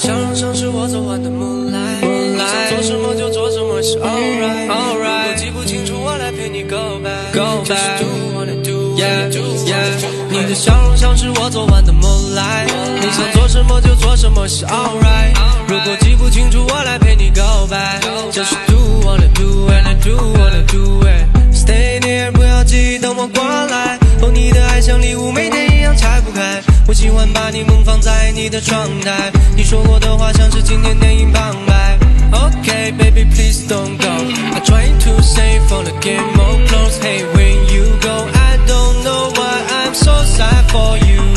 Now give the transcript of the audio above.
笑容像是我昨晚的 moonlight， 你想做什么就做什么是 alright。如果记不清楚，我来陪你 go back， 就是 do what I do， 你的笑容像是我昨晚的 moonlight， 你想做什么就做什么是 alright。如果记不清楚，我来陪你 go back， 就是 do what I do and I do what I do it。Stay near， 不要急，等我过来。哦，你的爱像礼物，每天一样拆不开。我喜欢把你梦放在你的窗台，你说过的话像是经典电影旁白。Okay, baby, please don't go. I try to save for the game more close. Hey, when you go, I don't know why I'm so sad for you.